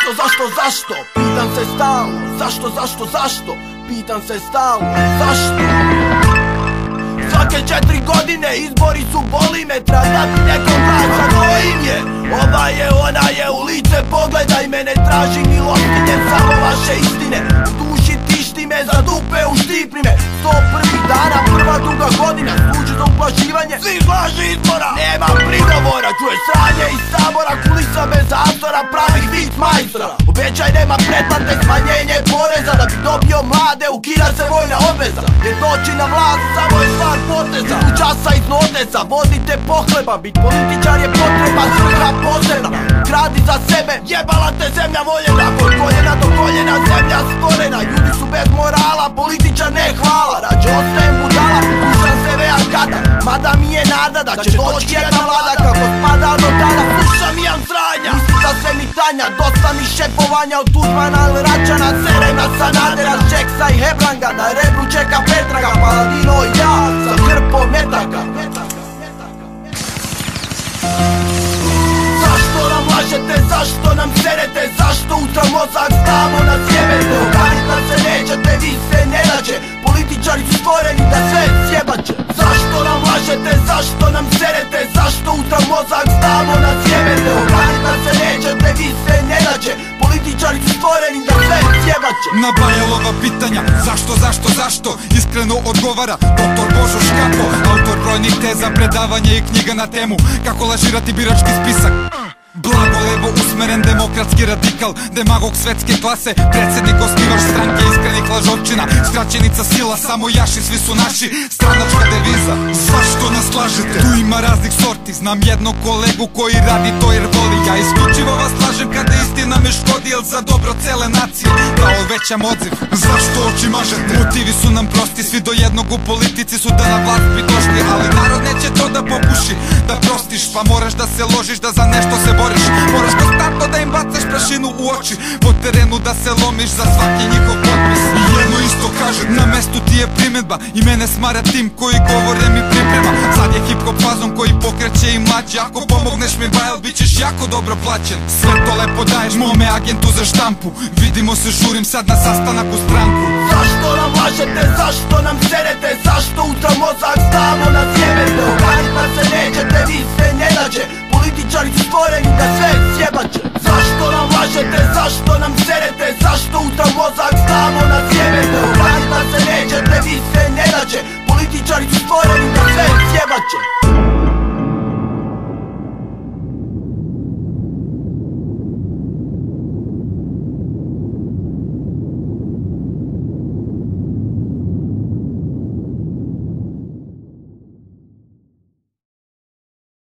Zašto? Pitam se stalno. Zašto? Pitam se stalno. Zašto? Svake 4 godine izbori su, boli me, treba dati nekom glas. Za ko im je? Ova je, ona je, u lice pogledaj me, ne traži milostinje, samo vaše istine. U duši tišti me, za dupe uštipni me. 101 dana, prva druga godina, služi za uplašivanje svih laži izbora. Nema prigovora, čuje sranje iz sabora, kulisa bez azora, pravih vic majstora. Obećaj nema pretplate, smanjenje poreza, da bi dobio mlade, ukida se vojna obveza. Jer doći na vlast samo je stvar poteza, u časa iz noteza, vodite pohleba. Bit političar je potreba, svrha posebna. Kradi za sebe, jebala te zemlja voljena. Od koljena do koljena, zemlja stvorena. Ljudi su bez morala, političar ne hvala. Rađe ostajem budala, slušam sebe arkada. Mada mi je nada da će doći jedna vlada. Kako spada do tada, slušam i imam sranja. Za sve mi tanja, dosta mi šepovanja. Od Tuđmana ili Račana, Serena, Sanadera, Šeksa i Hebranga. Na rebru čeka Petraga, Paladino i ja sa hrpom metaka. Zašto nam lažete, zašto nam serete, zašto utra mozak stavo nas jebete? Oganit nam se nećete, vi se ne nađe, političari su stvoreni da sve sjebaće. Zašto nam lažete, zašto nam serete, zašto utra mozak stavo nas jebete? Oganit nam se nećete, vi se ne nađe, političari su stvoreni da sve sjebaće. Na Bajelova pitanja, zašto, iskreno odgovara Dr. Božo Škapo, autor brojnih teza, predavanja i knjiga na temu kako lažirati birački spisak. Blago levo usmeren, demokratski radikal, demagog svetske klase, predsjednik, osnivač stranke iskrenih lažovčina, skraćenica sila, samo jaši, svi su naši, stranačka deviza. Zašto nas lažete? Tu ima raznih sorti, znam jednog kolegu koji radi to jer voli. Ja isključivo vas lažem kada istina me škodi, jel za dobro cele nacije pravo većam odziv. Zašto oči mažete? Motivi su nam prosti, svi do jednog u politici su da na vlast bi došli, ali narod neće to da popuši, da prostiš, pa moraš da se ložiš, da za nešto se boriš. Moraš konstantno da im bacaš prašinu u oči, po terenu da se lomiš za svaki njihov potpis. I jedno isto kažem, na mestu ti je primedba, i mene smara tim koji govore mi priprema. Sad je hip-hop fazom koji pokreće i mlađe, ako pomogneš mi Bajel bit ćeš jako dobro plaćen. Sve to lepo daješ mome agentu za štampu, vidimo se, žurim sad na sastanak u stranku. Zašto nam lažete, zašto nam serete, zašto utra mozak stavo nas jebete? Oganit nam se nećete, vi se ne nađe, političari su stvoreni da sve sjebaće. Zašto nam lažete, zašto nam serete, zašto utra mozak stavo nas jebete? Oganit nam se nećete, vi se ne nađe, političari su stvoreni da sve sjebaće.